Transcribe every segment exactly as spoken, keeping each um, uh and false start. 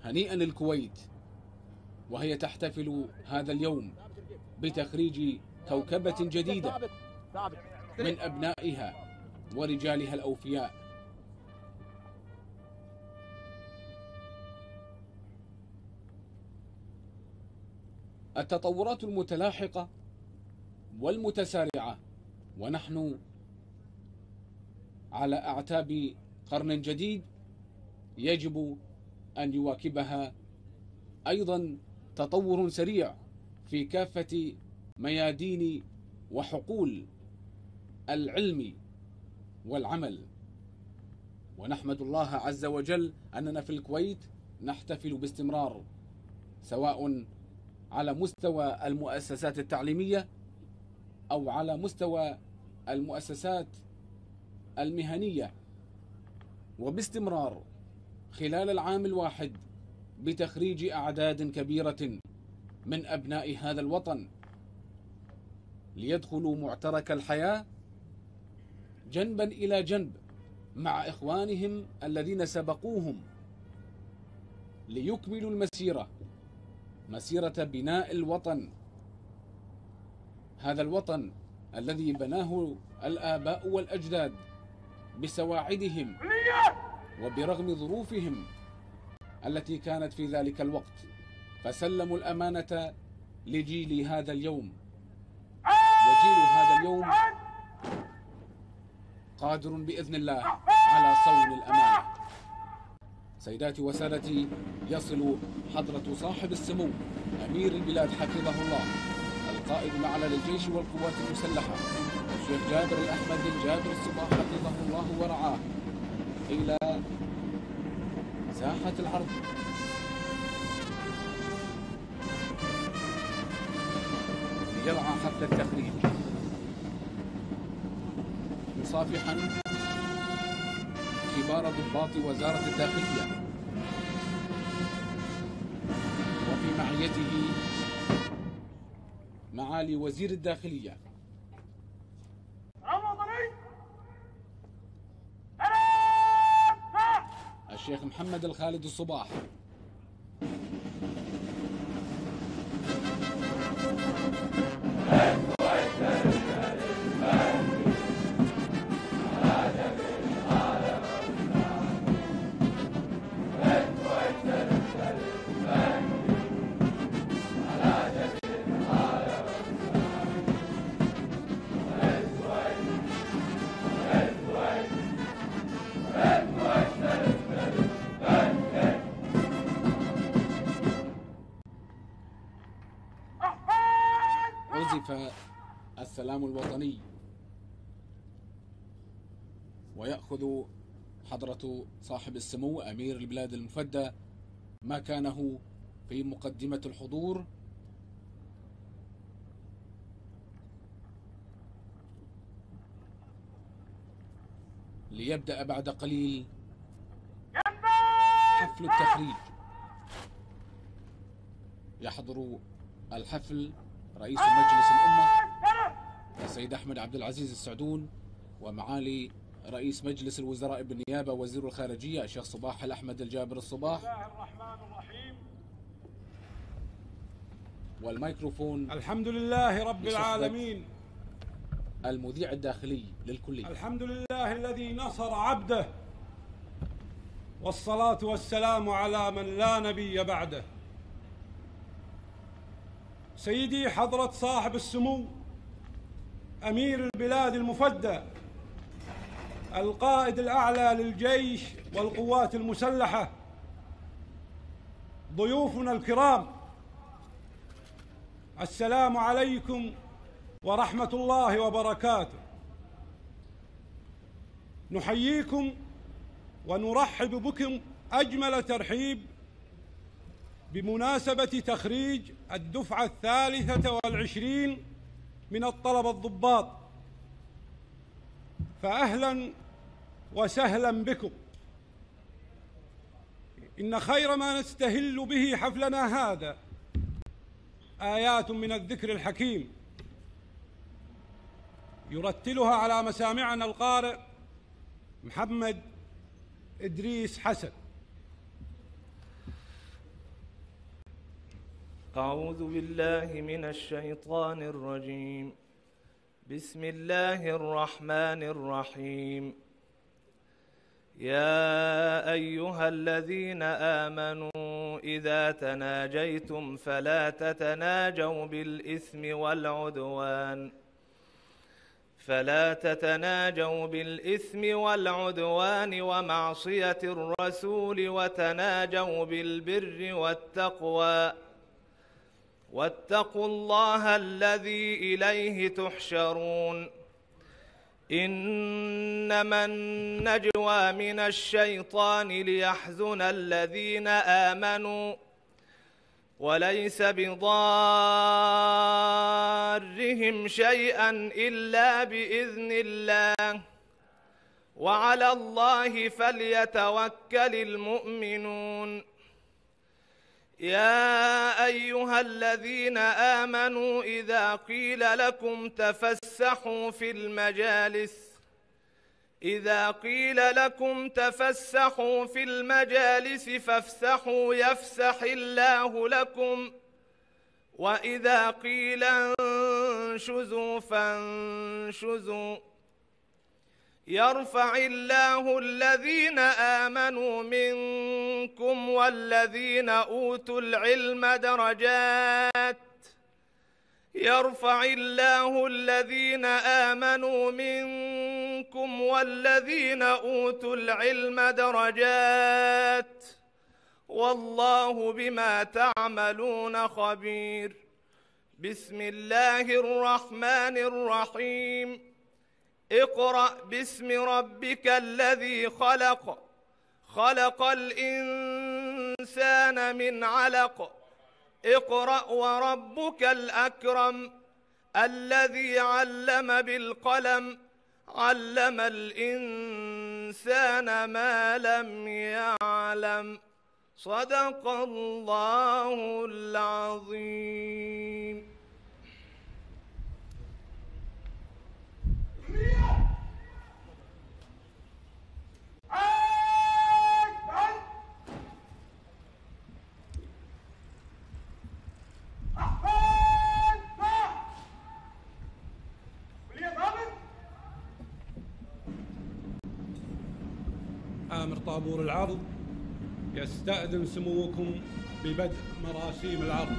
هنيئا للكويت وهي تحتفل هذا اليوم بتخريج كوكبة جديدة من أبنائها ورجالها الأوفياء. التطورات المتلاحقة والمتسارعة ونحن على أعتاب قرن جديد يجب أن يواكبها أيضا تطور سريع في كافة ميادين وحقول العلم والعمل. ونحمد الله عز وجل أننا في الكويت نحتفل باستمرار، سواء على مستوى المؤسسات التعليمية أو على مستوى المؤسسات المهنية، وباستمرار خلال العام الواحد بتخريج أعداد كبيرة من أبناء هذا الوطن ليدخلوا معترك الحياة جنبا إلى جنب مع إخوانهم الذين سبقوهم ليكملوا المسيرة، مسيرة بناء الوطن، هذا الوطن الذي بناه الآباء والأجداد بسواعدهم وبرغم ظروفهم التي كانت في ذلك الوقت، فسلموا الأمانة لجيل هذا اليوم، وجيل هذا اليوم قادر بإذن الله على صون الأمانة. سيداتي وسادتي، يصل حضرة صاحب السمو أمير البلاد حفظه الله القائد الأعلى للجيش والقوات المسلحة الشيخ جابر الأحمد جابر الصباح حفظه الله ورعاه إلى ساحة العرض ليرعى حفل التخريج، مصافحا كبار ضباط وزارة الداخلية وفي معيته معالي وزير الداخلية الشيخ محمد الخالد الصباح. عزف السلام الوطني ويأخذ حضرة صاحب السمو أمير البلاد المفدى مكانه في مقدمة الحضور ليبدأ بعد قليل حفل التخريج. يحضر الحفل رئيس مجلس الأمة السيد أحمد عبد العزيز السعدون، ومعالي رئيس مجلس الوزراء بالنيابة وزير الخارجية الشيخ صباح الأحمد الجابر الصباح. بسم الله الرحمن الرحيم. والميكروفون الحمد لله رب العالمين المذيع الداخلي للكلية. الحمد لله الذي نصر عبده، والصلاة والسلام على من لا نبي بعده. سيدي حضرة صاحب السمو أمير البلاد المفدى القائد الأعلى للجيش والقوات المسلحة، ضيوفنا الكرام، السلام عليكم ورحمة الله وبركاته. نحييكم ونرحب بكم أجمل ترحيب بمناسبة تخريج الدفعة الثالثة والعشرين من الطلبة الضباط، فأهلا وسهلا بكم. إن خير ما نستهل به حفلنا هذا آيات من الذكر الحكيم يرتلها على مسامعنا القارئ محمد إدريس حسن. أعوذ بالله من الشيطان الرجيم. بسم الله الرحمن الرحيم. يا أيها الذين آمنوا إذا تناجيتم فلا تتناجوا بالإثم والعدوان فلا تتناجوا بالإثم والعدوان ومعصية الرسول وتناجوا بالبر والتقوى واتقوا الله الذي إليه تحشرون. إنما النجوى من الشيطان ليحزن الذين آمنوا وليس بضارهم شيئا إلا بإذن الله وعلى الله فليتوكل المؤمنون. يا أيها الذين آمنوا إذا قيل لكم تفسحوا في المجالس إذا قيل لكم تفسحوا في المجالس فافسحوا يفسح الله لكم وإذا قيل انشزوا فانشزوا يرفع الله الذين آمنوا منكم والذين أوتوا العلم درجات يرفع الله الذين آمنوا منكم والذين أوتوا العلم درجات والله بما تعملون خبير. بسم الله الرحمن الرحيم. اقرأ باسم ربك الذي خلق خلق الإنسان من علق اقرأ وربك الأكرم الذي علم بالقلم علم الإنسان ما لم يعلم. صدق الله العظيم. آمر طابور العرض يستأذن سموكم ببدء مراسيم العرض.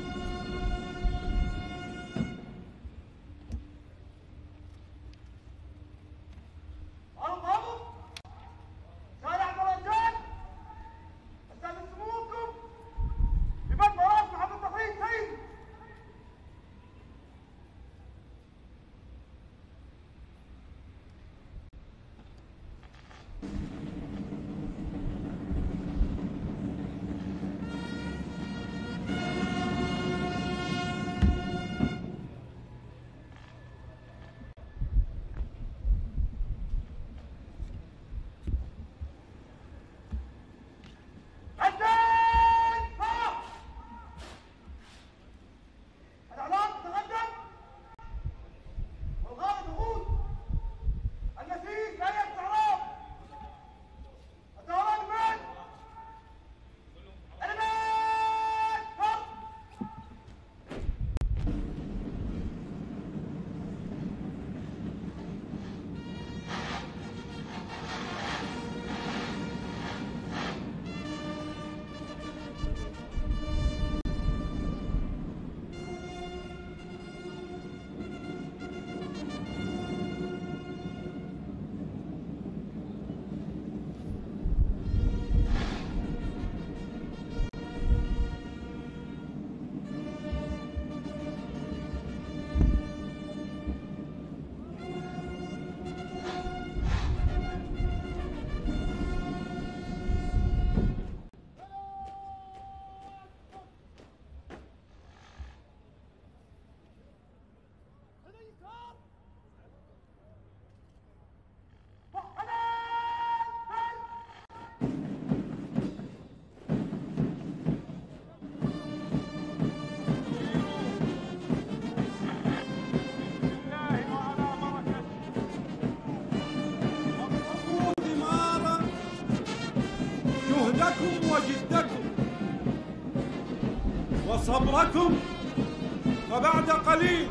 صبركم، فبعد قليل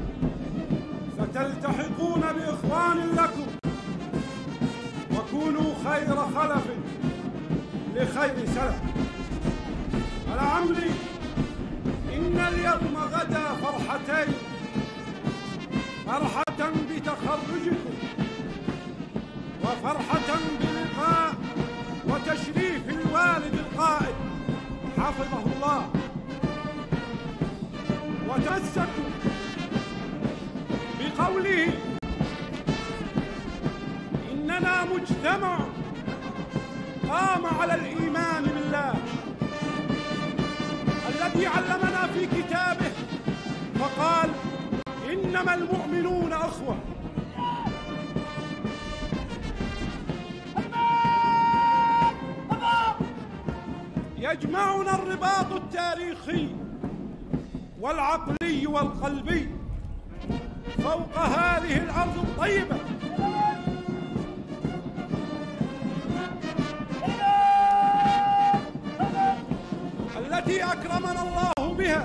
ستلتحقون بإخوان لكم، وكونوا خير خلف لخير سلف. العمري إن اليوم غدا فرحتين، فرحة بتخرجكم وفرحة بلقاء وتشريف الوالد القائد حفظه الله. وتمسكوا بقوله: إننا مجتمع قام على الإيمان بالله الذي علمنا في كتابه فقال: إنما المؤمنون أخوة. يجمعنا الرباط التاريخي والعقلي والقلبي فوق هذه الأرض الطيبة التي أكرمنا الله بها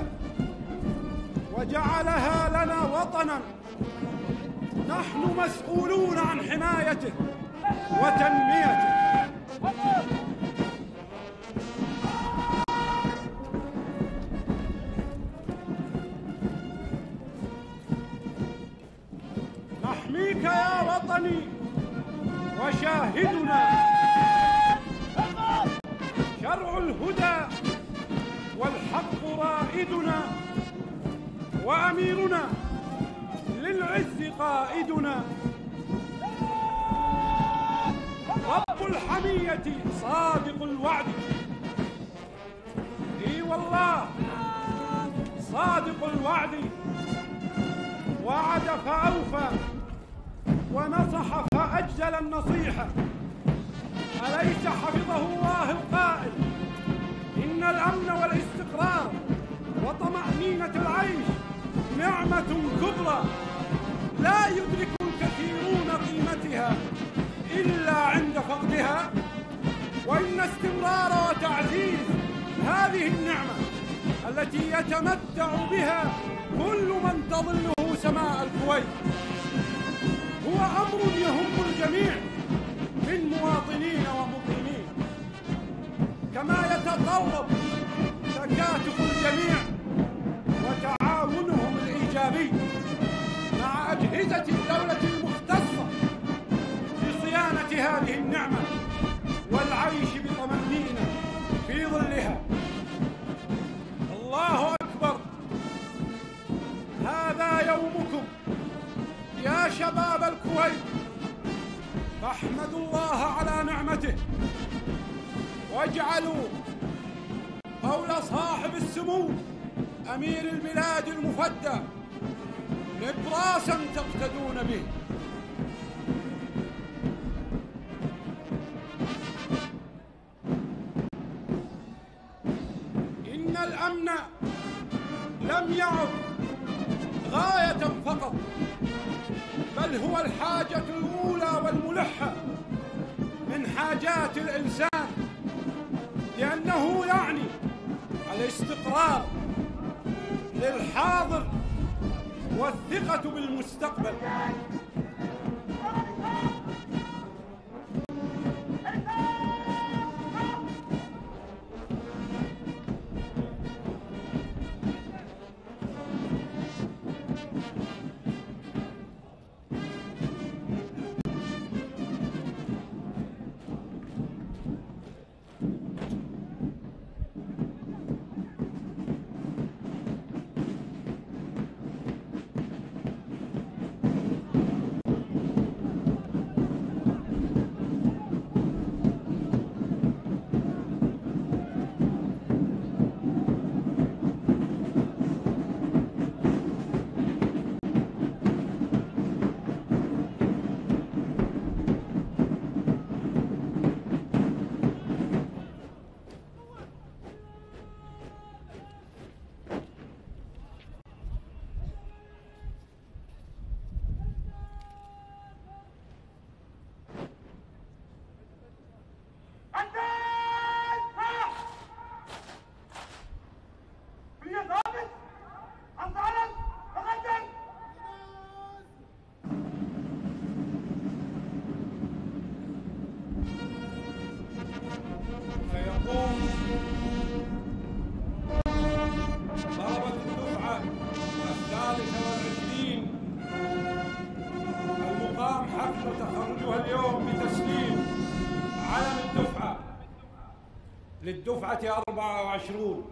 وجعلها لنا وطنا نحن مسؤولون عن حمايته وتنميته. نحميك يا وطني وشاهدنا شرع الهدى والحق رائدنا وأميرنا للعز قائدنا. رب الحمية صادق الوعد، اي والله صادق الوعد، وعد فأوفى ونصح فأجزل النصيحة. أليس حفظه الله القائل: إن الأمن والاستقرار وطمأنينة العيش نعمة كبرى لا يدرك الكثيرون قيمتها إلا عند فقدها، وإن استمرار وتعزيز هذه النعمة التي يتمتع بها كل من تظله سماء الكويت هو أمر يهم الجميع من مواطنين ومقيمين، كما يتطلب تكاتف الجميع وتعاونهم الإيجابي مع أجهزة الدولة المختصة بصيانة هذه النعمة والعيش بطمأنينة في ظلها. الله أكبر، هذا يومكم يا شباب الكويت، فاحمدوا الله على نعمته واجعلوا قول صاحب السمو أمير البلاد المفدى نبراسا تقتدون به. إن الأمن لم يعد غاية فقط، بل هو الحاجة الأولى والملحة من حاجات الإنسان، لأنه يعني الاستقرار للحاضر والثقة بالمستقبل. للدفعة أربعة وعشرون.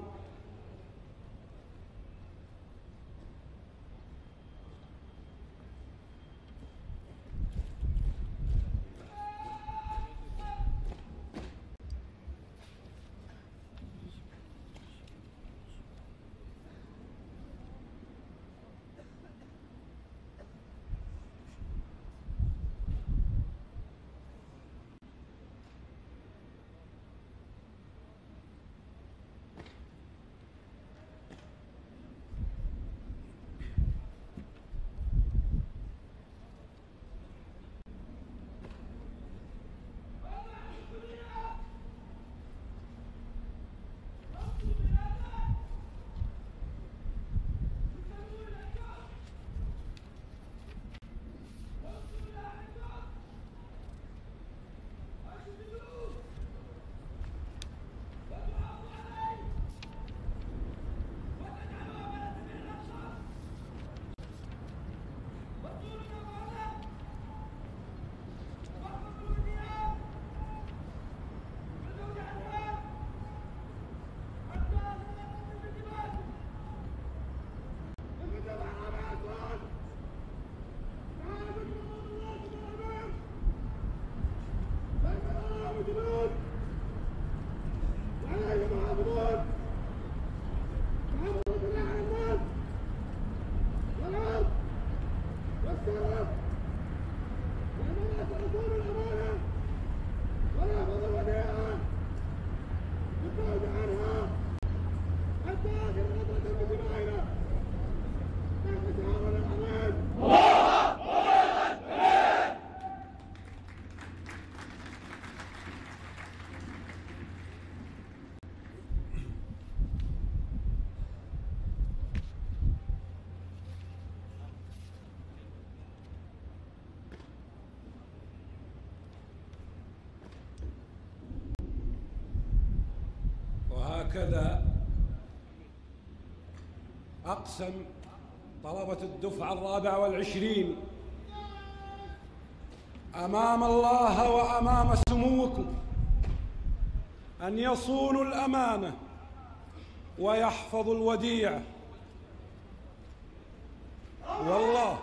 وهكذا أقسم طلبة الدفعة الرابعة والعشرين أمام الله وأمام سموكم أن يصونوا الأمانة ويحفظوا الوديعة، والله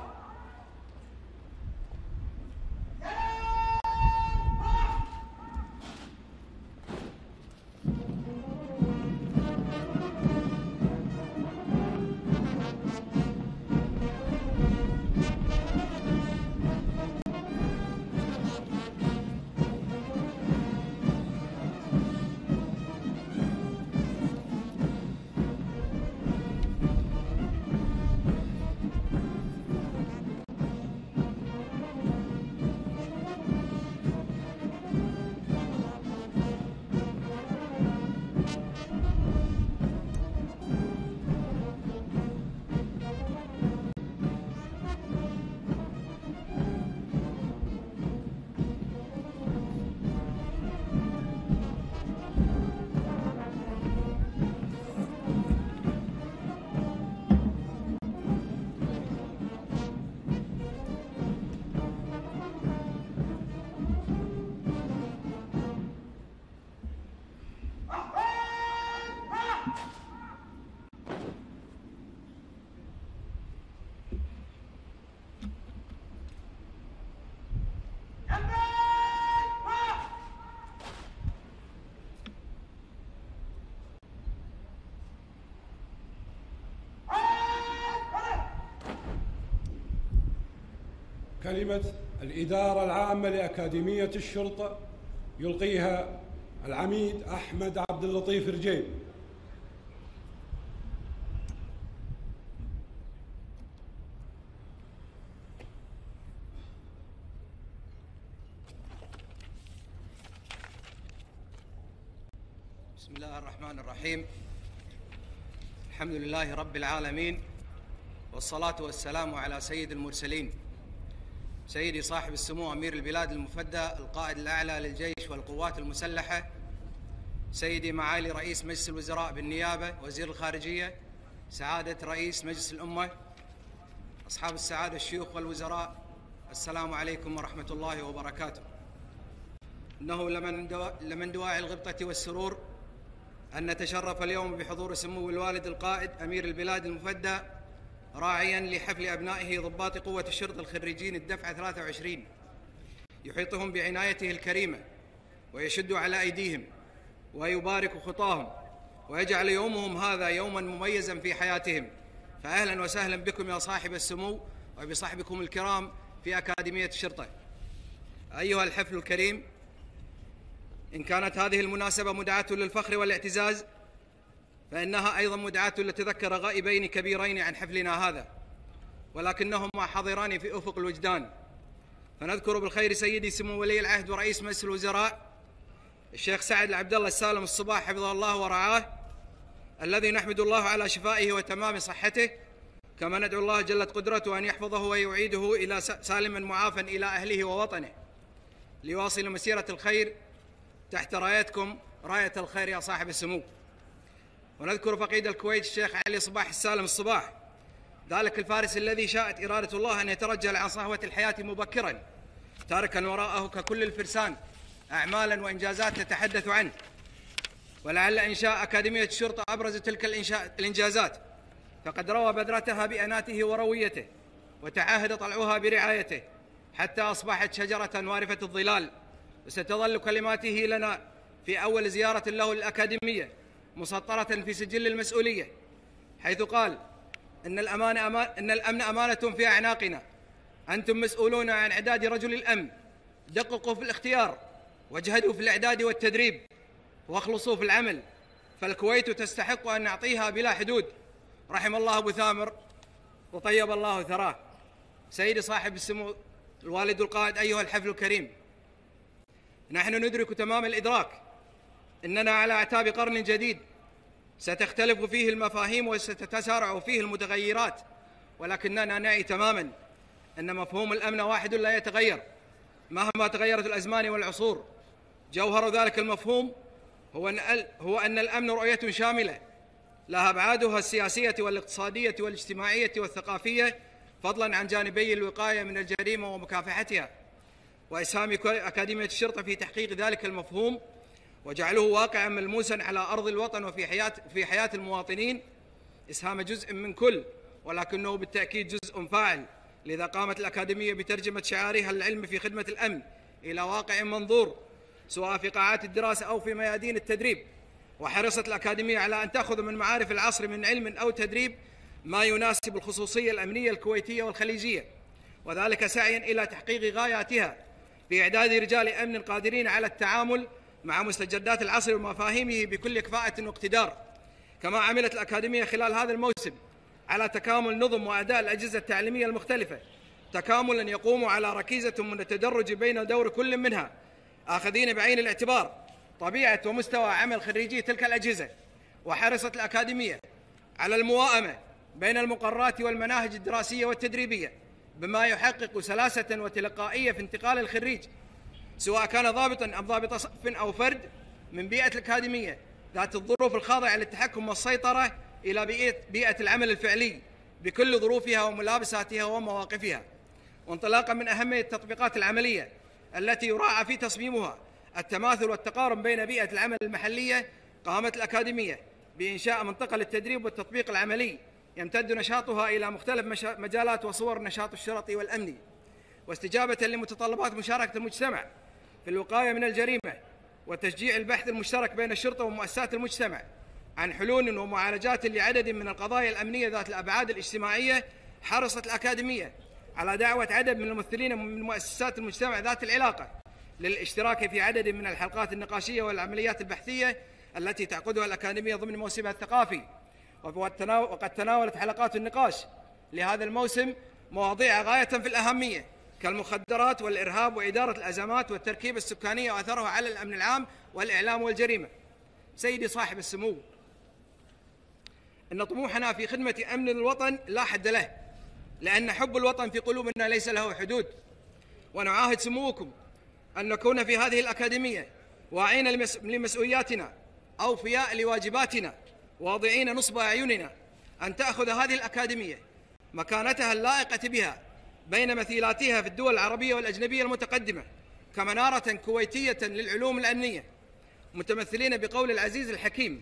كلمة الإدارة العامة لأكاديمية الشرطة يلقيها العميد أحمد عبد اللطيف رجيب. بسم الله الرحمن الرحيم. الحمد لله رب العالمين، والصلاة والسلام على سيد المرسلين سيدي صاحب السمو أمير البلاد المفدى القائد الأعلى للجيش والقوات المسلحة، سيدي معالي رئيس مجلس الوزراء بالنيابة، وزير الخارجية، سعادة رئيس مجلس الأمة، أصحاب السعادة الشيوخ والوزراء، السلام عليكم ورحمة الله وبركاته. إنه لمن دوا... لمن دواعي الغبطة والسرور أن نتشرف اليوم بحضور سمو الوالد القائد أمير البلاد المفدى راعيا لحفل أبنائه ضباط قوة الشرطة الخريجين الدفعة ثلاثة وعشرين، يحيطهم بعنايته الكريمة ويشد على أيديهم ويبارك خطاهم ويجعل يومهم هذا يوما مميزا في حياتهم. فأهلا وسهلا بكم يا صاحب السمو وبصحبكم الكرام في أكاديمية الشرطة. أيها الحفل الكريم، إن كانت هذه المناسبة مدعاة للفخر والاعتزاز، فإنها أيضا مدعاة لتذكر غائبين كبيرين عن حفلنا هذا، ولكنهما حاضران في أفق الوجدان. فنذكر بالخير سيدي سمو ولي العهد ورئيس مجلس الوزراء الشيخ سعد العبد الله السالم الصباح حفظه الله ورعاه، الذي نحمد الله على شفائه وتمام صحته، كما ندعو الله جلت قدرته أن يحفظه ويعيده إلى سالما معافا إلى أهله ووطنه، ليواصل مسيرة الخير تحت رايتكم راية الخير يا صاحب السمو. ونذكر فقيد الكويت الشيخ علي صباح السالم الصباح، ذلك الفارس الذي شاءت إرادة الله أن يترجل عن صهوة الحياة مبكرا، تاركا وراءه ككل الفرسان أعمالا وإنجازات نتحدث عنه. ولعل إنشاء أكاديمية الشرطة أبرز تلك الإنجازات، فقد روى بذرتها بأناته ورويته، وتعاهد طلعها برعايته، حتى أصبحت شجرة وارفة الظلال. وستظل كلماته لنا في أول زيارة له للأكاديمية مسطرة في سجل المسؤولية، حيث قال: إن الأمان أمان إن الأمن أمانة في أعناقنا، أنتم مسؤولون عن إعداد رجل الأمن، دققوا في الاختيار، واجهدوا في الإعداد والتدريب، واخلصوا في العمل، فالكويت تستحق أن نعطيها بلا حدود. رحم الله أبو ثامر وطيب الله ثراه. سيدي صاحب السمو الوالد القائد، أيها الحفل الكريم، نحن ندرك تمام الإدراك إننا على أعتاب قرن جديد ستختلف فيه المفاهيم وستتسارع فيه المتغيرات، ولكننا نعي تماما أن مفهوم الأمن واحد لا يتغير مهما تغيرت الأزمان والعصور. جوهر ذلك المفهوم هو أن هو أن الأمن رؤية شاملة لها أبعادها السياسية والاقتصادية والاجتماعية والثقافية، فضلا عن جانبي الوقاية من الجريمة ومكافحتها. وإسهام أكاديمية الشرطة في تحقيق ذلك المفهوم وجعله واقعا ملموسا على أرض الوطن وفي حياة في حياة المواطنين إسهام جزء من كل، ولكنه بالتأكيد جزء فاعل. لذا قامت الأكاديمية بترجمة شعارها العلم في خدمة الأمن إلى واقع منظور، سواء في قاعات الدراسة أو في ميادين التدريب. وحرصت الأكاديمية على أن تأخذ من معارف العصر من علم أو تدريب ما يناسب الخصوصية الأمنية الكويتية والخليجية، وذلك سعيا إلى تحقيق غاياتها في إعداد رجال أمن قادرين على التعامل مع مستجدات العصر ومفاهيمه بكل كفاءة واقتدار. كما عملت الأكاديمية خلال هذا الموسم على تكامل نظم وأداء الأجهزة التعليمية المختلفة، تكاملا يقوم على ركيزة من التدرج بين دور كل منها، آخذين بعين الاعتبار طبيعة ومستوى عمل خريجي تلك الأجهزة. وحرصت الأكاديمية على الموائمة بين المقررات والمناهج الدراسية والتدريبية، بما يحقق سلاسة وتلقائية في انتقال الخريج، سواء كان ضابطا أم ضابط صف أو فرد، من بيئة الأكاديمية ذات الظروف الخاضعة للتحكم والسيطرة إلى بيئة, بيئة العمل الفعلي بكل ظروفها وملابساتها ومواقفها. وانطلاقا من أهمية التطبيقات العملية التي يراعى في تصميمها التماثل والتقارب بين بيئة العمل المحلية، قامت الأكاديمية بإنشاء منطقة للتدريب والتطبيق العملي يمتد نشاطها إلى مختلف مجالات وصور النشاط الشرطي والأمني، واستجابة لمتطلبات مشاركة المجتمع في الوقاية من الجريمة وتشجيع البحث المشترك بين الشرطة ومؤسسات المجتمع عن حلول ومعالجات لعدد من القضايا الأمنية ذات الأبعاد الاجتماعية. حرصت الأكاديمية على دعوة عدد من الممثلين من مؤسسات المجتمع ذات العلاقة للاشتراك في عدد من الحلقات النقاشية والعمليات البحثية التي تعقدها الأكاديمية ضمن موسمها الثقافي. وقد تناولت حلقات النقاش لهذا الموسم مواضيع غاية في الأهمية كالمخدرات والإرهاب وإدارة الأزمات والتركيبة السكانية وأثرها على الأمن العام والإعلام والجريمة. سيدي صاحب السمو، إن طموحنا في خدمة أمن الوطن لا حد له، لأن حب الوطن في قلوبنا ليس له حدود. ونعاهد سموكم أن نكون في هذه الأكاديمية واعين لمسؤولياتنا، أوفياء لواجباتنا، واضعين نصب أعيننا أن تأخذ هذه الأكاديمية مكانتها اللائقة بها بين مثيلاتها في الدول العربية والأجنبية المتقدمة كمنارة كويتية للعلوم الأمنية، متمثلين بقول العزيز الحكيم: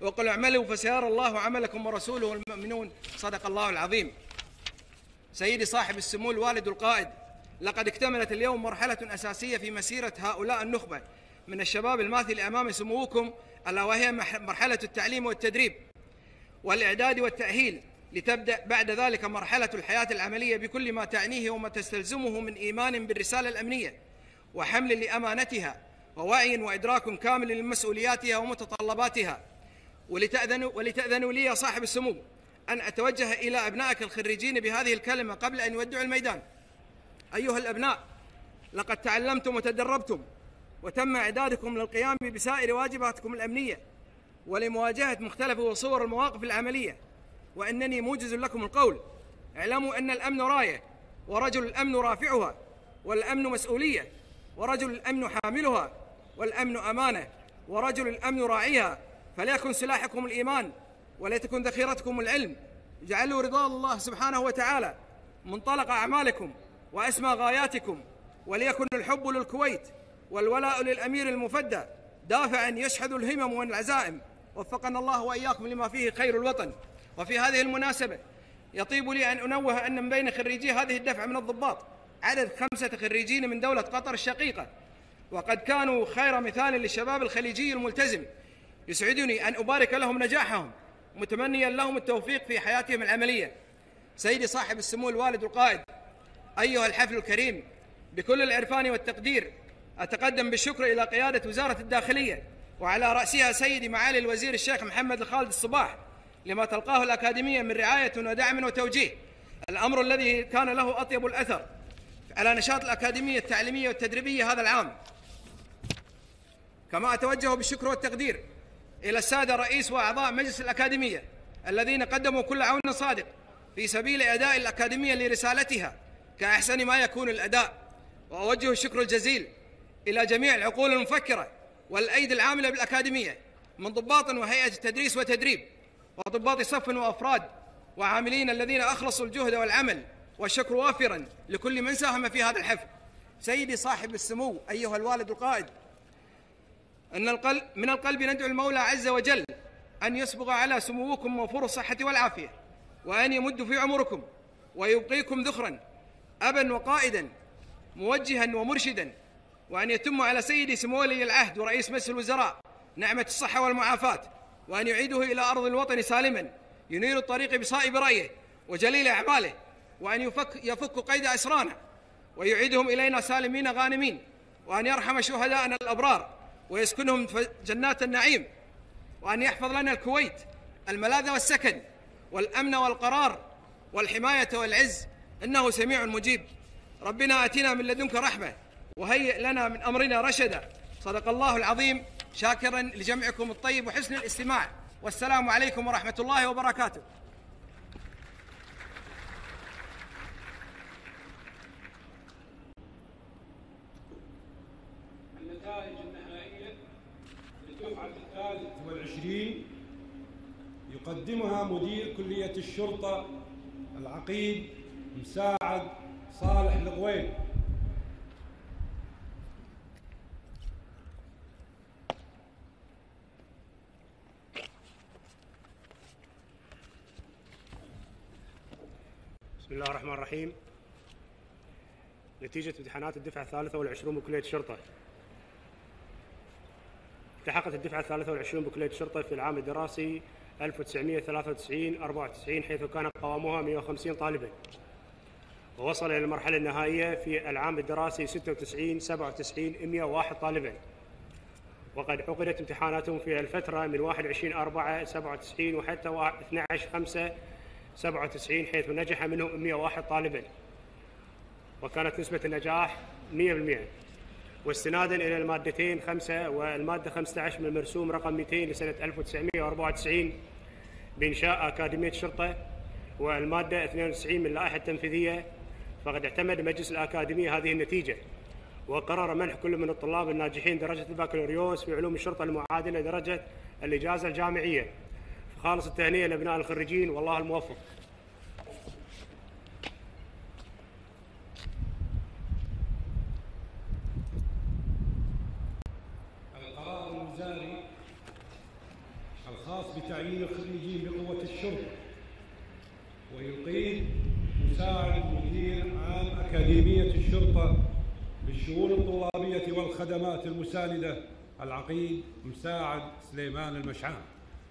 وقل اعملوا فسيرى الله عملكم ورسوله والمؤمنون. صدق الله العظيم. سيدي صاحب السمو الوالد القائد، لقد اكتملت اليوم مرحلة أساسية في مسيرة هؤلاء النخبة من الشباب الماثل أمام سموكم، ألا وهي مرحلة التعليم والتدريب والإعداد والتأهيل، لتبدأ بعد ذلك مرحلة الحياة العملية بكل ما تعنيه وما تستلزمه من إيمان بالرسالة الأمنية وحمل لأمانتها ووعي وإدراك كامل لمسؤولياتها ومتطلباتها. ولتأذنوا, ولتأذنوا لي يا صاحب السمو أن أتوجه إلى أبنائك الخريجين بهذه الكلمة قبل أن يودعوا الميدان. أيها الأبناء، لقد تعلمتم وتدربتم وتم إعدادكم للقيام بسائر واجباتكم الأمنية ولمواجهة مختلف وصور المواقف العملية، وإنني موجز لكم القول. اعلموا أن الأمن راية، ورجل الأمن رافعها، والأمن مسؤولية، ورجل الأمن حاملها، والأمن أمانة، ورجل الأمن راعيها. فليكن سلاحكم الإيمان، ولتكن ذخيرتكم العلم. اجعلوا رضا الله سبحانه وتعالى منطلق أعمالكم وأسمى غاياتكم، وليكن الحب للكويت والولاء للأمير المفدى دافعا يشحذ الهمم والعزائم. وفقنا الله وإياكم لما فيه خير الوطن. وفي هذه المناسبة يطيب لي أن أنوه أن من بين خريجي هذه الدفعة من الضباط عدد خمسة خريجين من دولة قطر الشقيقة، وقد كانوا خير مثال للشباب الخليجي الملتزم. يسعدني أن أبارك لهم نجاحهم، متمنيا لهم التوفيق في حياتهم العملية. سيدي صاحب السمو الوالد القائد، أيها الحفل الكريم، بكل العرفان والتقدير أتقدم بالشكر إلى قيادة وزارة الداخلية، وعلى رأسها سيدي معالي الوزير الشيخ محمد الخالد الصباح، لما تلقاه الأكاديمية من رعاية ودعم وتوجيه، الأمر الذي كان له أطيب الأثر على نشاط الأكاديمية التعليمية والتدريبية هذا العام. كما أتوجه بالشكر والتقدير إلى السادة رئيس وأعضاء مجلس الأكاديمية الذين قدموا كل عون صادق في سبيل أداء الأكاديمية لرسالتها كأحسن ما يكون الأداء. وأوجه الشكر الجزيل إلى جميع العقول المفكرة والأيدي العاملة بالأكاديمية من ضباط وهيئة التدريس والتدريب وضباط صف وأفراد وعاملين الذين أخلصوا الجهد والعمل، والشكر وافرا لكل من ساهم في هذا الحفل. سيدي صاحب السمو أيها الوالد القائد، أن القلب من القلب ندعو المولى عز وجل أن يسبغ على سموكم موفور الصحة والعافية، وأن يمد في عمركم ويبقيكم ذخرا أبا وقائدا موجها ومرشدا، وأن يتم على سيدي سمو ولي العهد ورئيس مجلس الوزراء نعمة الصحة والمعافاة، وأن يعيده إلى أرض الوطن سالما ينير الطريق بصائب رأيه وجليل أعماله، وأن يفك, يفك قيد أسرانا ويعيدهم إلينا سالمين غانمين، وأن يرحم شهداءنا الأبرار ويسكنهم جنات النعيم، وأن يحفظ لنا الكويت الملاذ والسكن والأمن والقرار والحماية والعز، إنه سميع مجيب. ربنا آتنا من لدنك رحمة وهيئ لنا من أمرنا رشدا. صدق الله العظيم. شاكرا لجمعكم الطيب وحسن الاستماع، والسلام عليكم ورحمة الله وبركاته. النتائج النهائية للدفعة الثالث والعشرين يقدمها مدير كلية الشرطة العقيد مساعد صالح الغويل. بسم الله الرحمن الرحيم. نتيجة امتحانات الدفعة الثالثة والعشرون بكلية الشرطة. التحقت الدفعة الثالثة والعشرون بكلية الشرطة في العام الدراسي ألف وتسعمئة وثلاثة وتسعين أربعة وتسعين، حيث كان قوامها مئة وخمسين طالبا، ووصل إلى المرحلة النهائية في العام الدراسي ستة وتسعين سبعة وتسعين مئة وواحد طالبا. وقد عقدت امتحاناتهم في الفترة من واحد وعشرين أربعة سبعة وتسعين وحتى اثني عشر خمسة سبعة وتسعين، حيث نجح منهم مئة وواحد طالبا، وكانت نسبة النجاح مئة بالمئة. واستنادا إلى المادتين خمسة والمادة خمسة عشر من المرسوم رقم مئتين لسنة ألف وتسعمئة وأربعة وتسعين بإنشاء أكاديمية الشرطة، والمادة اثنين وتسعين من اللائحة التنفيذية، فقد اعتمد مجلس الأكاديمية هذه النتيجة، وقرر منح كل من الطلاب الناجحين درجة البكالوريوس في علوم الشرطة المعادلة لدرجة الإجازة الجامعية. فخالص التهنئة لأبناء الخريجين، والله الموفق. القرار الوزاري الخاص ويلقيه مساعد مدير عام أكاديمية الشرطة للشؤون الطلابية والخدمات المساندة العقيد مساعد سليمان المشعان.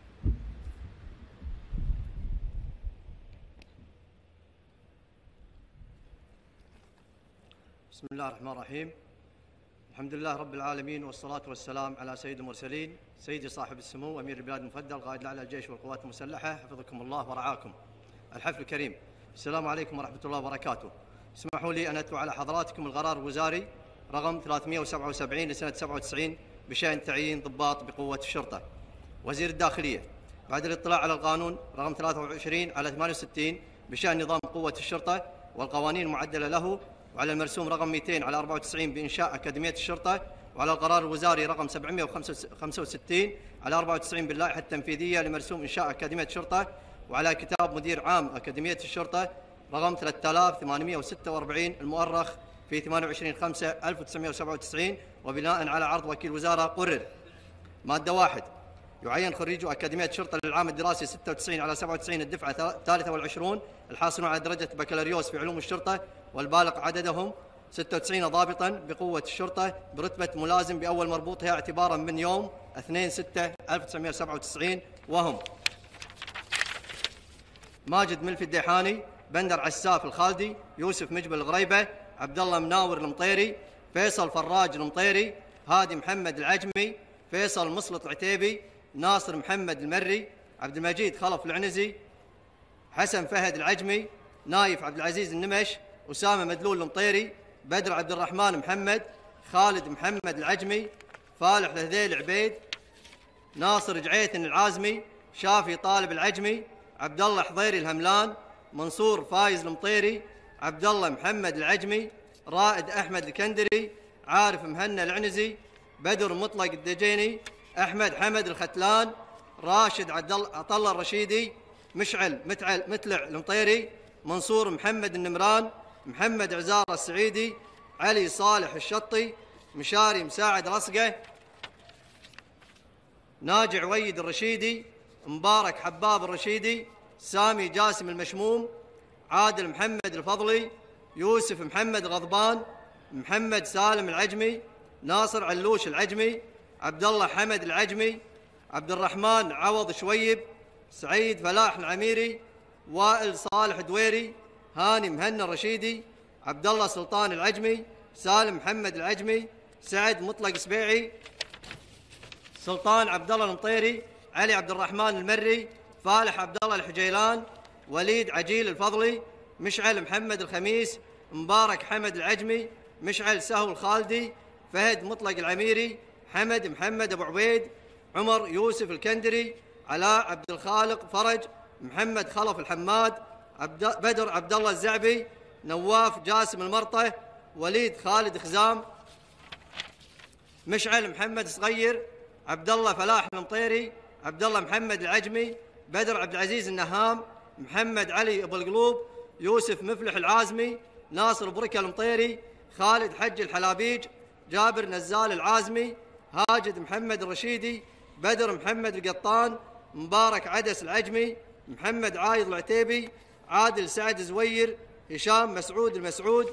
بسم الله الرحمن الرحيم. الحمد لله رب العالمين، والصلاة والسلام على سيد المرسلين سيدي صاحب السمو أمير البلاد المفدى القائد الأعلى للجيش والقوات المسلحة، حفظكم الله ورعاكم. الحفل الكريم، السلام عليكم ورحمة الله وبركاته. اسمحوا لي أن أتلو على حضراتكم القرار الوزاري رقم ثلاثمئة وسبعة وسبعين لسنة سبعة وتسعين بشأن تعيين ضباط بقوة الشرطة. وزير الداخلية بعد الاطلاع على القانون رقم ثلاثة وعشرين على ثمانية وستين بشأن نظام قوة الشرطة والقوانين المعدلة له، وعلى المرسوم رقم مئتين على أربعة وتسعين بإنشاء أكاديمية الشرطة، وعلى القرار الوزاري رقم سبعمئة وخمسة وستين على أربعة وتسعين باللائحة التنفيذية لمرسوم إنشاء أكاديمية الشرطة، وعلى كتاب مدير عام أكاديمية الشرطة رقم ثلاثة آلاف وثمانمئة وستة وأربعين المؤرخ في ثمانية وعشرين خمسة ألف وتسعمئة وسبعة وتسعين، وبناء على عرض وكيل وزارة قرر: مادة واحد، يعين خريجو أكاديمية الشرطة للعام الدراسي ستة وتسعين على سبعة وتسعين الدفعة الثالثة والعشرون الحاصلون على درجة بكالوريوس في علوم الشرطة والبالغ عددهم ستة وتسعين ضابطا بقوة الشرطة برتبة ملازم بأول مربوطها اعتبارا من يوم اثنين ستة ألف وتسعمئة وسبعة وتسعين، وهم: ماجد ملفي الديحاني، بندر عساف الخالدي، يوسف مجبل الغريبة، عبد الله مناور المطيري، فيصل فراج المطيري، هادي محمد العجمي، فيصل مسلط العتيبي، ناصر محمد المري، عبد المجيد خلف العنزي، حسن فهد العجمي، نايف عبد العزيز النمش، أسامة مدلول المطيري، بدر عبد الرحمن محمد، خالد محمد العجمي، فالح الهذيل عبيد، ناصر جعيثن العازمي، شافي طالب العجمي، عبد الله حضيري الهملان، منصور فايز المطيري، عبد الله محمد العجمي، رائد أحمد الكندري، عارف مهنا العنزي، بدر مطلق الدجيني، أحمد حمد الختلان، راشد عبد الله الرشيدي، مشعل متعل متلع المطيري، منصور محمد النمران، محمد عزار السعيدي، علي صالح الشطي، مشاري مساعد رصقه، ناجي عويد الرشيدي، مبارك حباب الرشيدي، سامي جاسم المشموم، عادل محمد الفضلي، يوسف محمد غضبان، محمد سالم العجمي، ناصر علوش العجمي، عبد الله حمد العجمي، عبد الرحمن عوض شويب، سعيد فلاح العميري، وائل صالح دويري، هاني مهنا الرشيدي، عبد الله سلطان العجمي، سالم محمد العجمي، سعد مطلق سبيعي، سلطان عبد الله المطيري، علي عبد الرحمن المري، فالح عبد الله الحجيلان، وليد عجيل الفضلي، مشعل محمد الخميس، مبارك حمد العجمي، مشعل سهو الخالدي، فهد مطلق العميري، حمد محمد ابو عبيد، عمر يوسف الكندري، علاء عبد الخالق فرج، محمد خلف الحماد، عبد بدر عبد الله الزعبي، نواف جاسم المرطة، وليد خالد خزام، مشعل محمد صغير، عبد الله فلاح المطيري، عبد الله محمد العجمي، بدر عبد العزيز النهام، محمد علي ابو القلوب، يوسف مفلح العازمي، ناصر بركة المطيري، خالد حج الحلابيج، جابر نزال العازمي، هاجد محمد الرشيدي، بدر محمد القطان، مبارك عدس العجمي، محمد عايض العتيبي، عادل سعد زوير، هشام مسعود المسعود،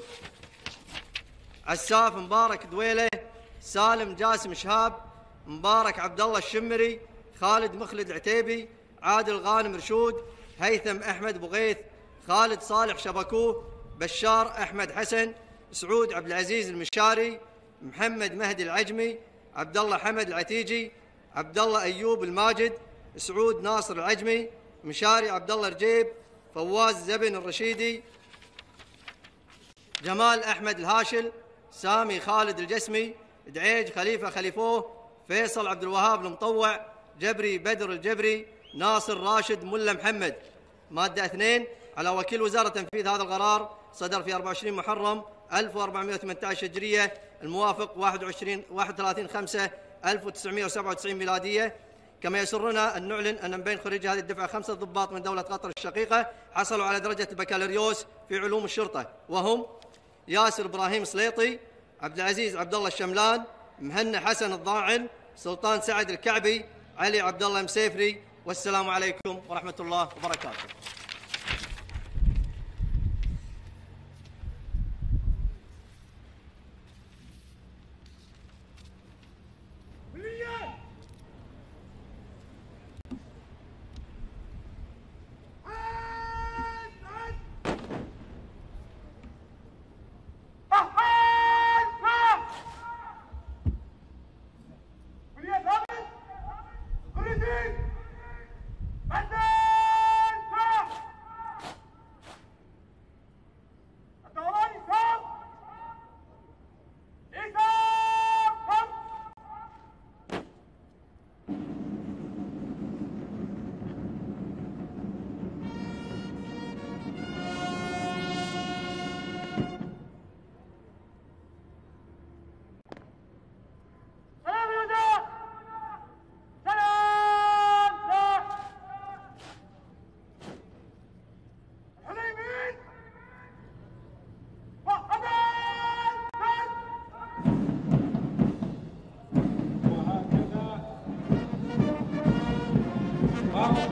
عساف مبارك دويله، سالم جاسم شهاب، مبارك عبد الله الشمري، خالد مخلد العتيبي، عادل غانم رشود، هيثم احمد بغيث، خالد صالح شبكوه، بشار احمد حسن، سعود عبد العزيز المشاري، محمد مهدي العجمي، عبد الله حمد العتيجي، عبد الله ايوب الماجد، سعود ناصر العجمي، مشاري عبد الله رجيب، فواز زبن الرشيدي، جمال احمد الهاشل، سامي خالد الجسمي، دعيج خليفه خليفوه، فيصل عبد الوهاب المطوع، جبري بدر الجبري، ناصر راشد ملا محمد. ماده اثنين، على وكيل وزاره تنفيذ هذا القرار صدر في أربعة وعشرين محرم ألف وأربعمئة وثمانية عشر هجريه الموافق واحد وعشرين واحد وثلاثين خمسة ألف وتسعمئة وسبعة وتسعين ميلاديه. كما يسرنا أن نعلن أن من بين خريجي هذه الدفعة خمسة ضباط من دولة قطر الشقيقة حصلوا على درجة البكالوريوس في علوم الشرطة، وهم ياسر إبراهيم سليطي، عبد العزيز عبد الله الشملان، مهنا حسن الضاعن، سلطان سعد الكعبي، علي عبد الله مسيفري. والسلام عليكم ورحمة الله وبركاته.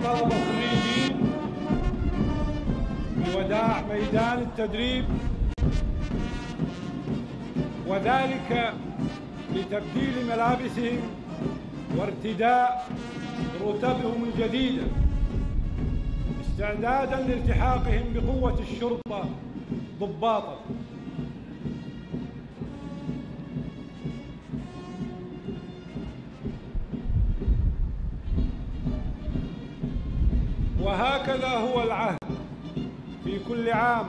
الطلبة الخريجين بوداع ميدان التدريب، وذلك لتبديل ملابسهم وارتداء رتبهم الجديدة استعدادا لالتحاقهم بقوة الشرطة ضباطا. وهكذا هو العهد في كل عام،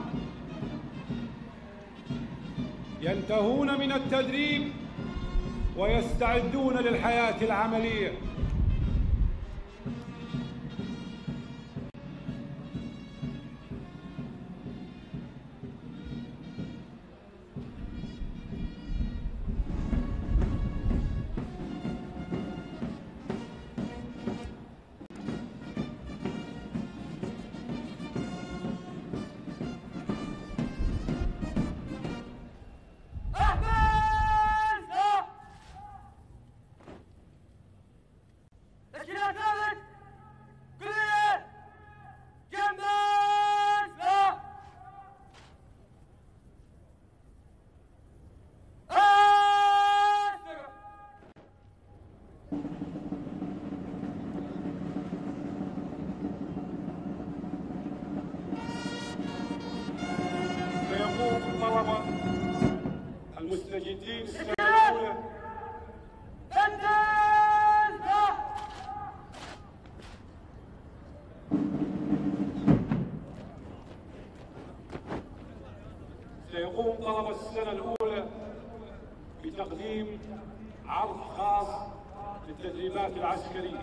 ينتهون من التدريب ويستعدون للحياة العملية. سيقوم الطلبة المستجدين السنة الأولى سيقوم طلبة السنة الأولى بتقديم عرض خاص للتدريبات العسكرية.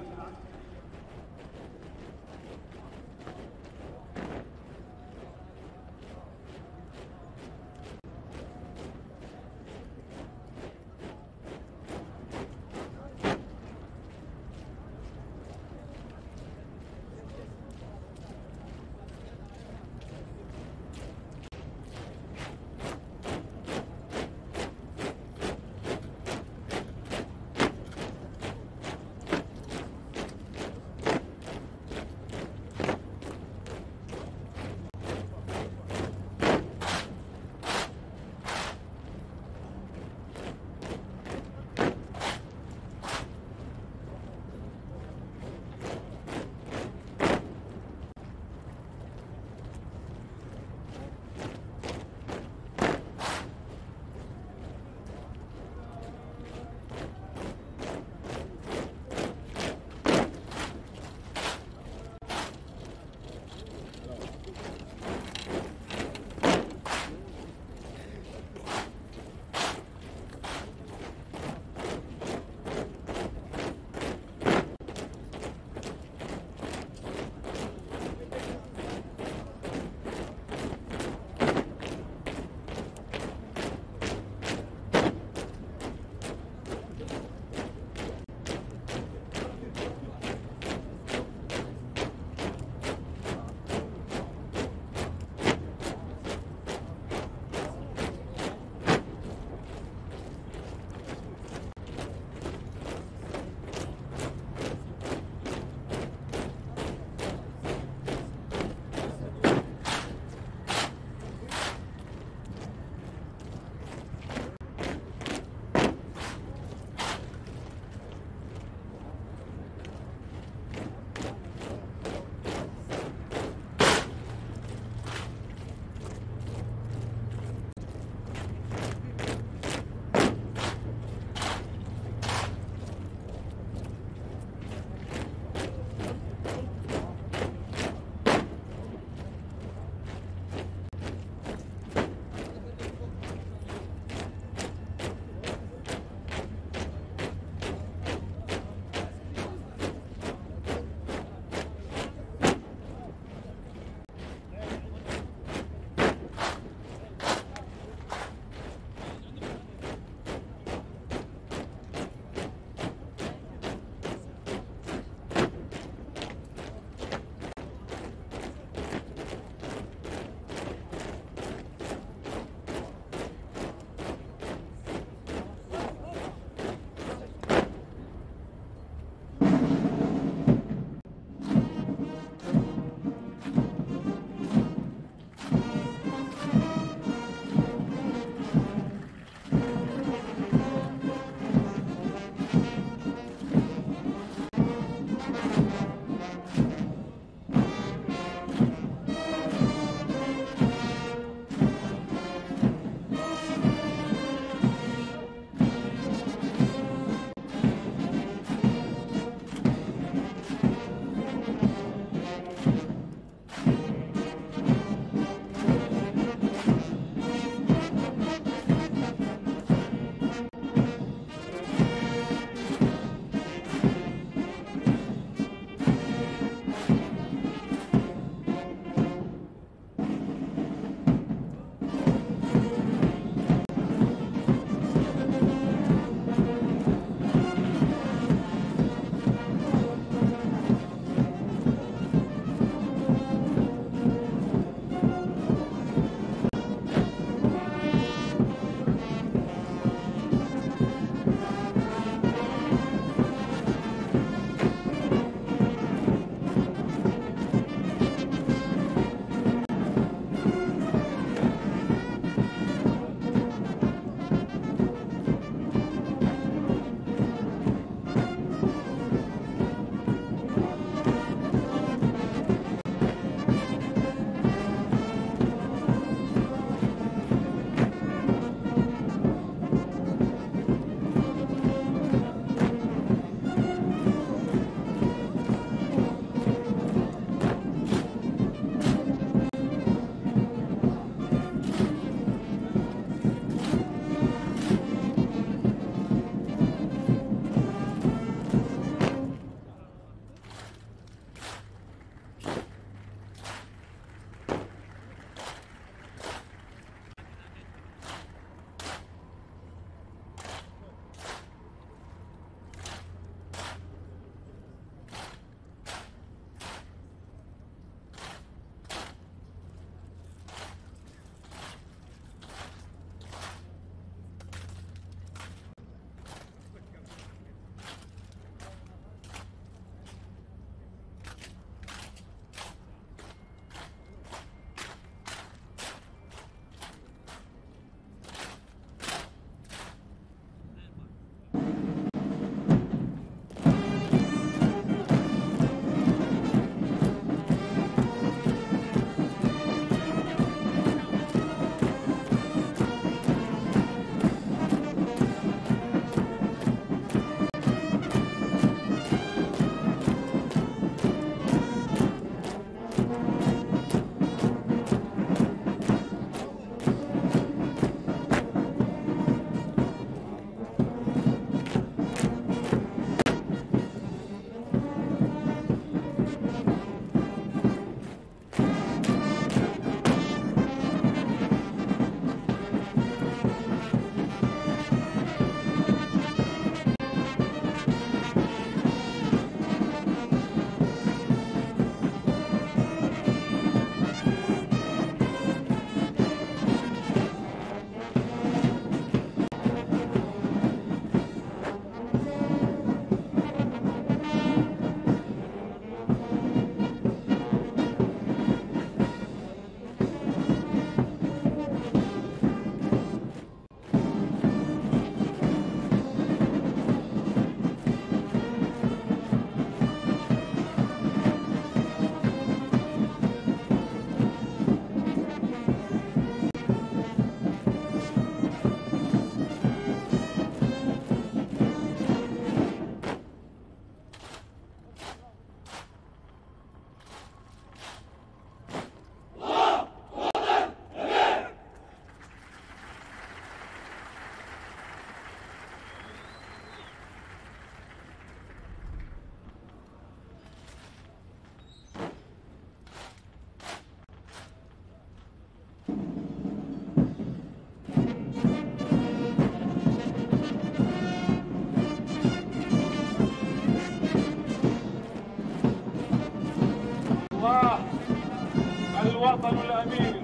العالمين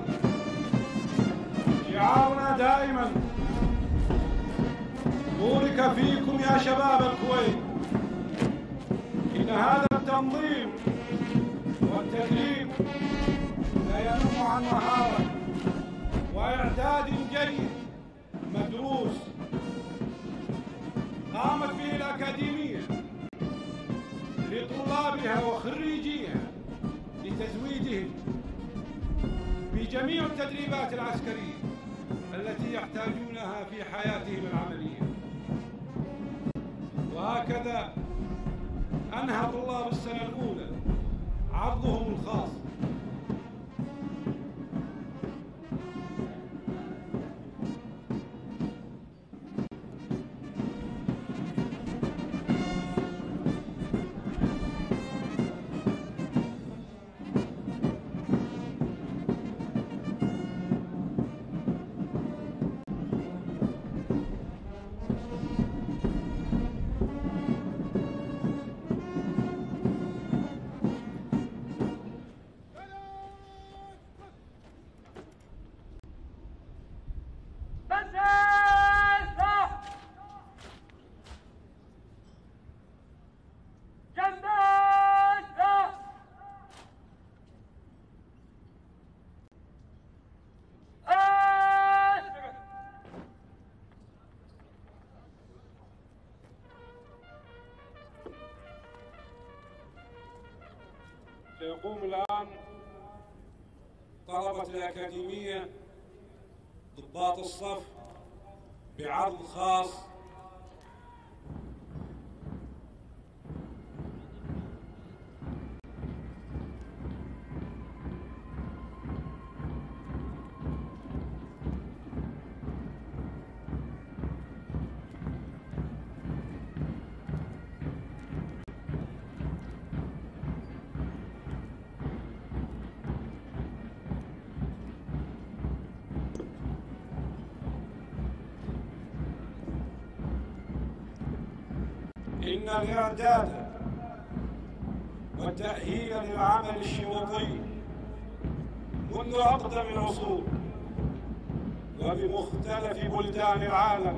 شعارنا دائما بورك فيكم يا شباب الكويت. إن هذا التنظيم والتدريب لا ينم عن مهارة وإعداد جيد مدروس قامت به الأكاديمية لطلابها وخريجيها لتزويدهم بجميع التدريبات العسكرية التي يحتاجونها في حياتهم العملية. وهكذا أنهى طلاب السنة الأولى عرضهم الخاص. سيقوم الآن طلبة الأكاديمية ضباط الصف بعرض خاص إن الإعداد والتأهيل للعمل الشرطي منذ أقدم العصور وبمختلف بلدان العالم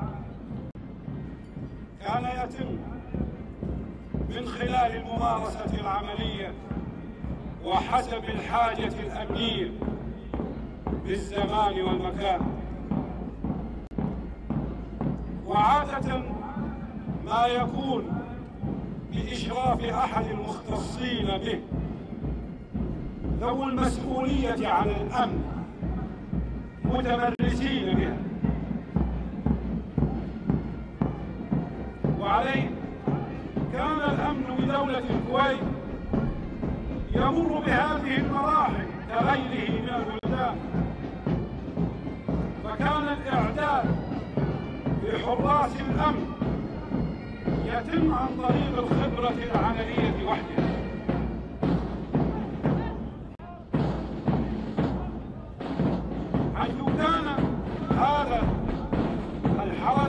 كان يتم من خلال الممارسة العملية وحسب الحاجة الأمنية بالزمان والمكان. وعادة ما يكون بإشراف أحد المختصين به ذو المسؤولية عن الأمن متمرسين بها، وعليه كان الأمن بدولة الكويت يمر بهذه المراحل كغيره من البلدان. فكان الإعداد لحراس الأمن يتم عن طريق الخبرة العملية وحدها. حيث كان هذا الحرس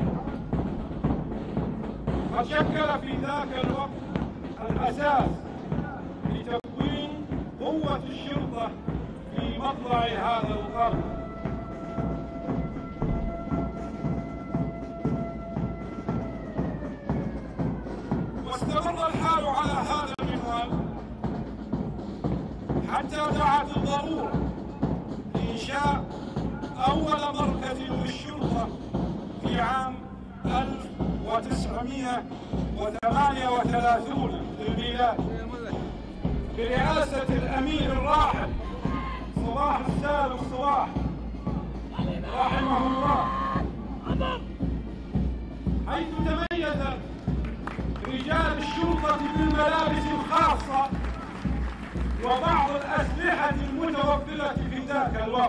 قد شكل في ذاك الوقت الأساس لتكوين قوة الشرطة في مطلع هذا القرن. واستمر الحال على هذا المنوال حتى دعت الضرورة لإنشاء أول مركز للشرطة في عام ألف وتسعمائة وثمانية وثلاثين للميلاد برئاسة الأمير الراحل صلاح السالم صلاح رحمه الله، حيث تميز رجال الشرطة بالملابس الخاصة وبعض الأسلحة المتوفرة في ذاك الوقت.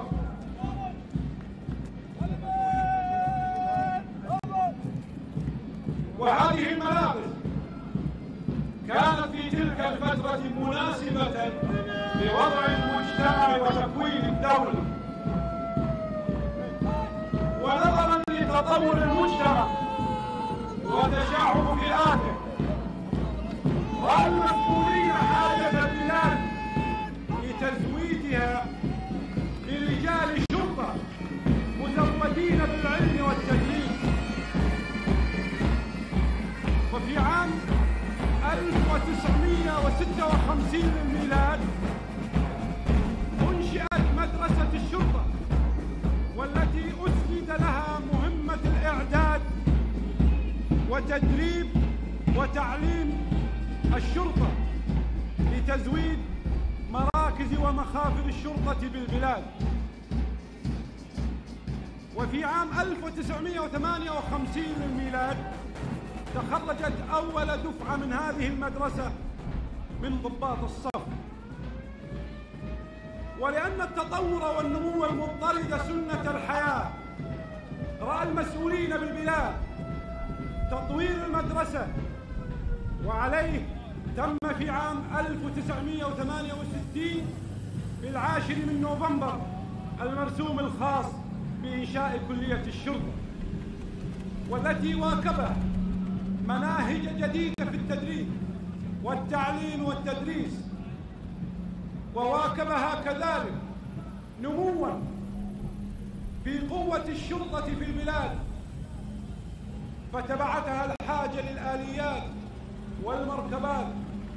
وهذه الملابس كانت في تلك الفترة مناسبة لوضع المجتمع وتكوين الدولة، ونظرا لتطور المجتمع وتشعب فئاته رأى المسؤولين حاجة البلاد لتزويدها وفي عام ألف وتسعمائة وستة وخمسين للميلاد أنشئت مدرسة الشرطة، والتي أسند لها مهمة الإعداد وتدريب وتعليم الشرطة لتزويد مراكز ومخافر الشرطة بالبلاد. وفي عام ألف وتسعمائة وثمانية وخمسين للميلاد تخرجت أول دفعة من هذه المدرسة من ضباط الصف. ولأن التطور والنمو المضطرد سنة الحياة، رأى المسؤولين بالبلاد تطوير المدرسة، وعليه تم في عام ألف وتسعمائة وثمانية وستين في العاشر من نوفمبر المرسوم الخاص بإنشاء كلية الشرطة، والتي واكبها مناهج جديدة في التدريب والتعليم والتدريس، وواكبها كذلك نمواً في قوة الشرطة في البلاد، فتبعتها الحاجة للآليات والمركبات.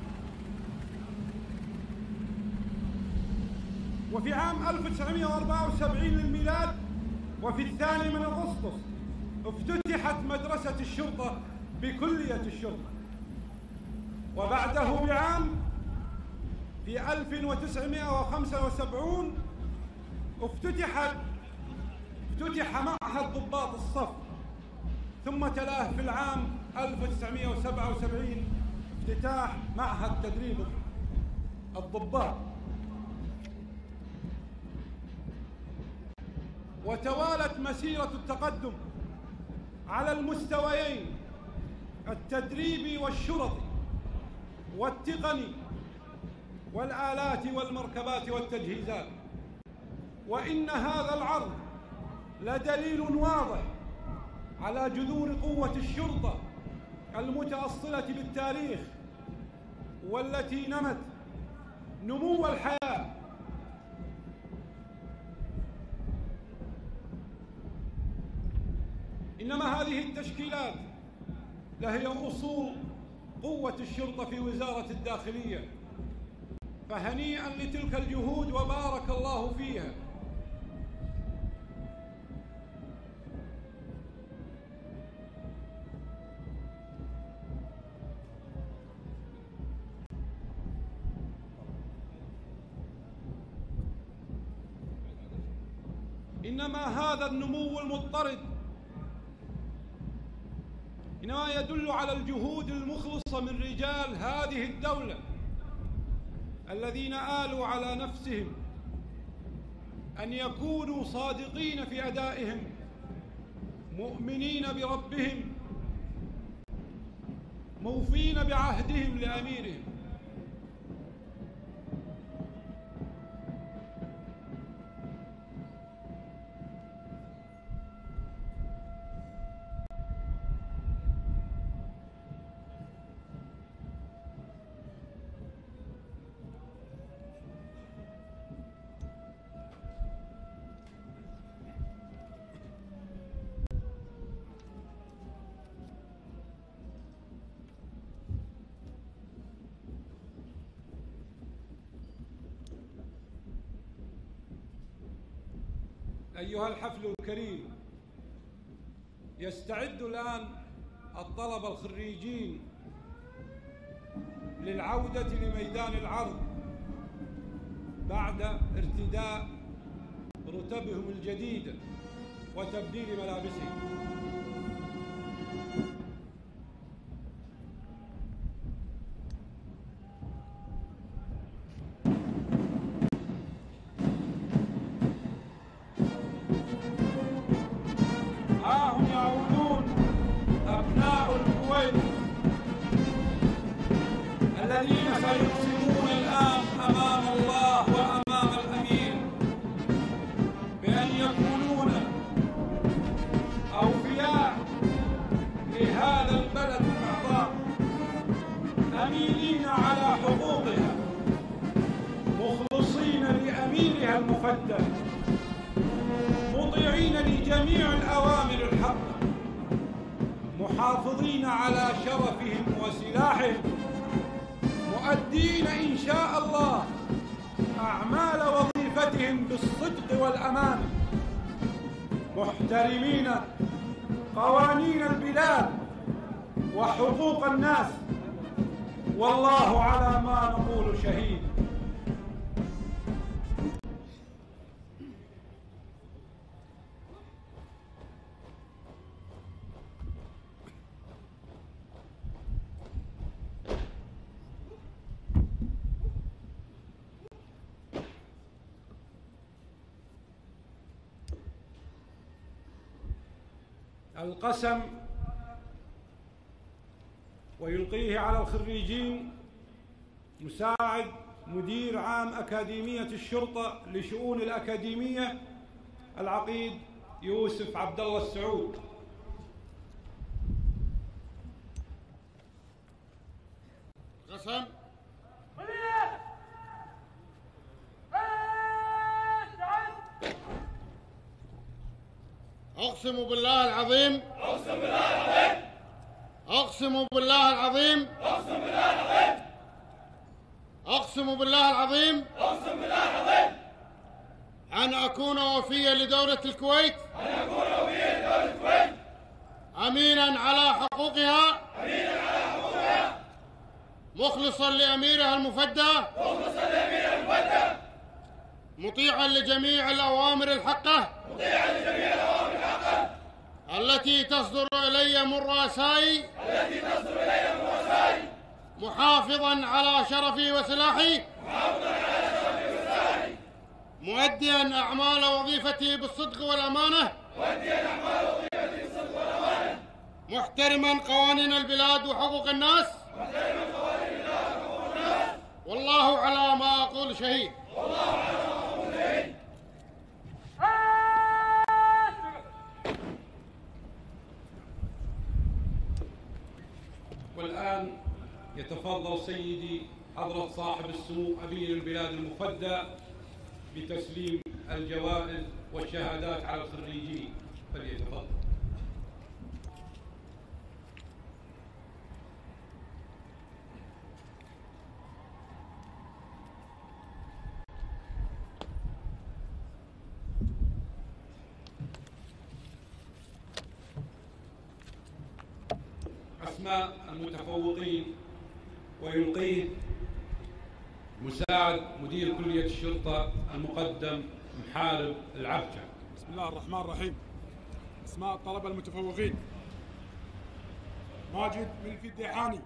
وفي عام ألف وتسعمائة وأربعة وسبعين للميلاد وفي الثاني من أغسطس افتتحت مدرسة الشرطة بكلية الشرطة. وبعده بعام في ألف وتسعمائة وخمسة وسبعين افتتحت افتتح معهد ضباط الصف، ثم تلاه في العام ألف وتسعمائة وسبعة وسبعين افتتاح معهد تدريب الضباط. وتوالت مسيرة التقدم على المستويين التدريبي والشرطي والتقني والآلات والمركبات والتجهيزات. وإن هذا العرض لدليل واضح على جذور قوة الشرطة المتأصلة بالتاريخ، والتي نمت نمو الحياة. إنما هذه التشكيلات لهي أصول قوة الشرطة في وزارة الداخلية، فهنيئا لتلك الجهود وبارك الله فيها. إنما هذا النمو المضطرد إنما يدل على الجهود المخلصة من رجال هذه الدولة، الذين آلوا على نفسهم أن يكونوا صادقين في أدائهم، مؤمنين بربهم، موفين بعهدهم لأميرهم. أيها الحفل الكريم، يستعد الآن الطلبة الخريجين للعودة لميدان العرض بعد ارتداء رتبهم الجديدة وتبديل ملابسهم. الذين سيقسمون الآن أمام الله وأمام الأمير بأن يكونون أوفياء لهذا البلد الأعضاء، أمينين على حقوقها، مخلصين لأميرها المفدى، مطيعين لجميع الأوامر الحقة، محافظين على شرفهم وسلاحهم، مؤدين إن شاء الله أعمال وظيفتهم بالصدق والأمانة، محترمين قوانين البلاد وحقوق الناس، والله على ما نقول شهيد. القسم ويلقيه على الخريجين مساعد مدير عام أكاديمية الشرطة لشؤون الأكاديمية العقيد يوسف عبد الله السعود. قسم. أقسم بالله العظيم. أقسم بالله العظيم. أقسم بالله العظيم. أقسم بالله العظيم. أقسم بالله العظيم. أقسم بالله العظيم. أن أكون وفيا لدولة الكويت. أن أكون وفيا لدولة الكويت. أمينا على حقوقها. أمينا على حقوقها. مخلصا لأميرها المفدى. مخلصا لأميرها المفدى. مطيعا لجميع الأوامر الحقة. مطيعا لجميع الأوامر الحقة. التي تصدر إلي من رؤسائي. التي تصدر إلي من رؤسائي. محافظا على شرفي وسلاحي. محافظا على شرفي وسلاحي. مؤديا أعمال وظيفتي بالصدق والأمانة. مؤديا أعمال وظيفتي بالصدق والأمانة. محترما قوانين البلاد وحقوق الناس. محترما قوانين البلاد وحقوق الناس. والله على ما أقول شهيد. والله على ما أقول شهيد. والآن يتفضل سيدي حضرة صاحب السمو أمير البلاد المفدى بتسليم الجوائز والشهادات على الخريجين، فليتفضل. أسماء المتفوقين ويلقيه مساعد مدير كلية الشرطة المقدم محارب العبجة. بسم الله الرحمن الرحيم. أسماء الطلبة المتفوقين: ماجد ملفي الديحاني.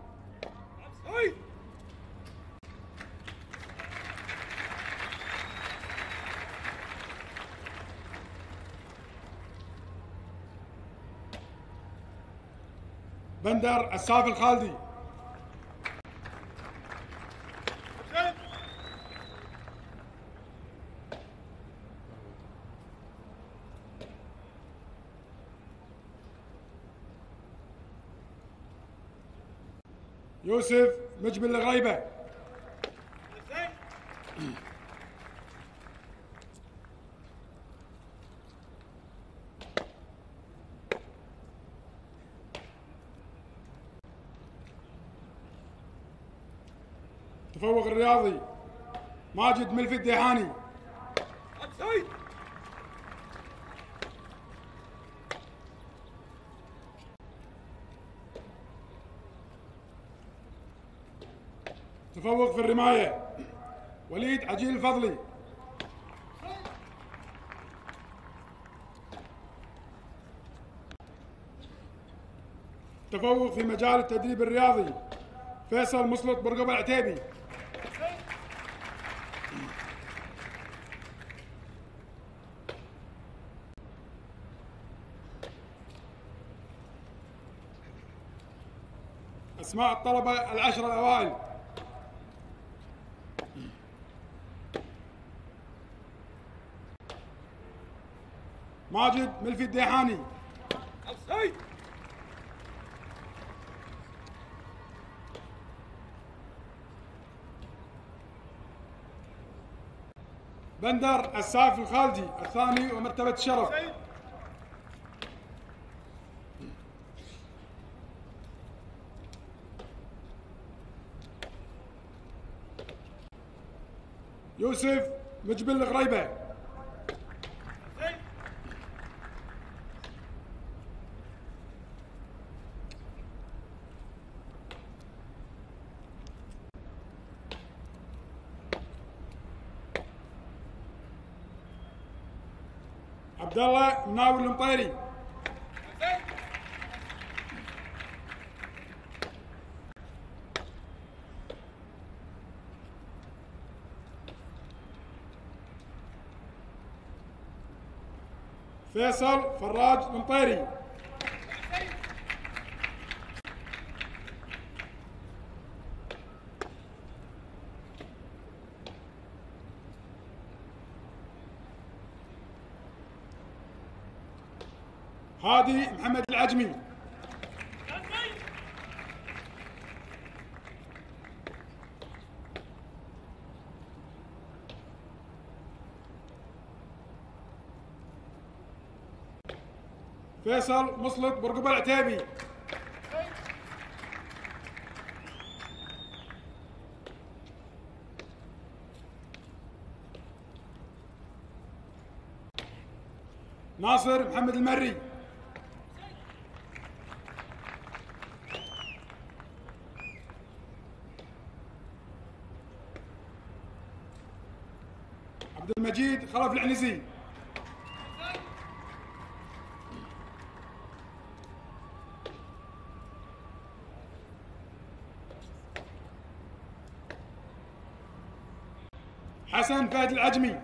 بندر السافي الخالدي. يوسف مجبل الغيبة. تفوق الرياضي: ماجد ملفي الديحاني. تفوق في الرماية: وليد عجيل الفضلي. تفوق في مجال التدريب الرياضي: فيصل مسلط برقبة العتيبي. أسماء الطلبة العشرة الأوائل: ماجد ملفي الديحاني. بندر السافي الخالدي الثاني ومرتبة الشرف. يوسف مجبل الغريبة. عبد الله مناول المطيري. فيصل فراج المطيري. هادي محمد العجمي. فيصل مسلط برقبة العتيبي. ناصر محمد المري. عبد المجيد خلف العنزي. حسن فهد العجمي.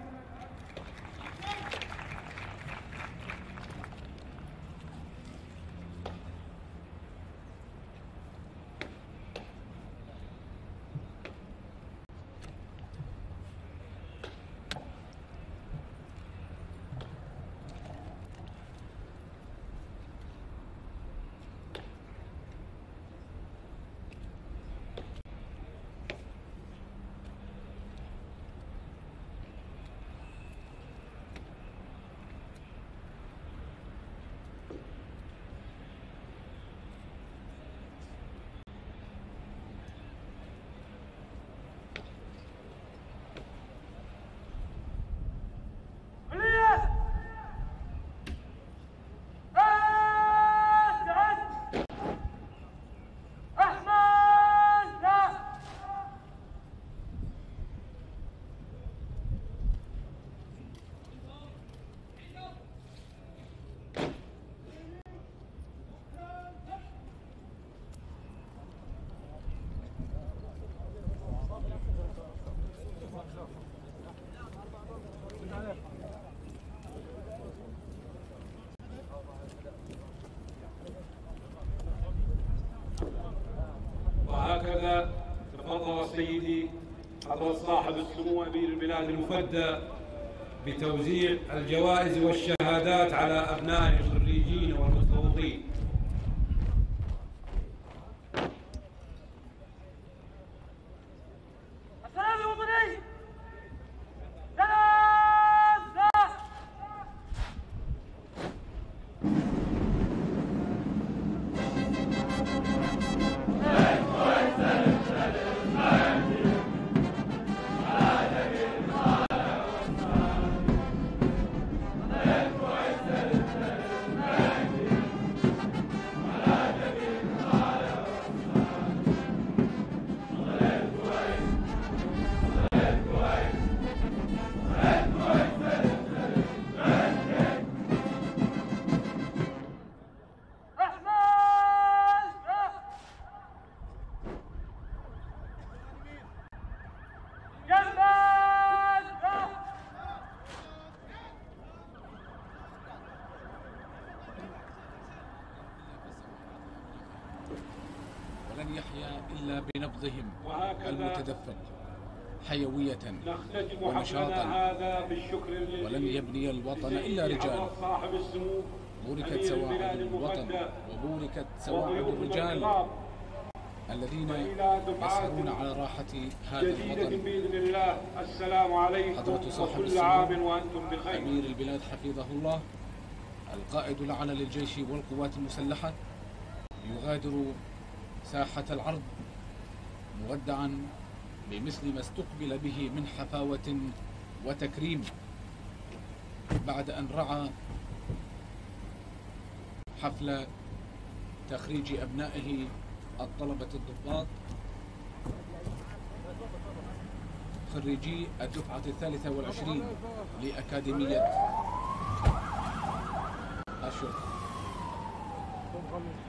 وهكذا تفضل سيدي حضرة صاحب السمو أمير البلاد المفدى بتوزيع الجوائز والشهادات على أبناء الخريجين والمتفوقين. ولن يحيا إلا بنبضهم المتدفق حيوية ونشاطا، ولن يبني الوطن إلا رجال. بوركت سواعد الوطن وبوركت سواعد الرجال الذين يسهرون على راحة هذا الوطن. حضرة صاحب السمو أمير البلاد حفظه الله القائد الأعلى للجيش والقوات المسلحة يغادر ساحة العرض مودعا بمثل ما استقبل به من حفاوة وتكريم بعد أن رعى حفل تخريج أبنائه الطلبة الضباط خريجي الدفعة الثالثة والعشرين لأكاديمية الشرطة.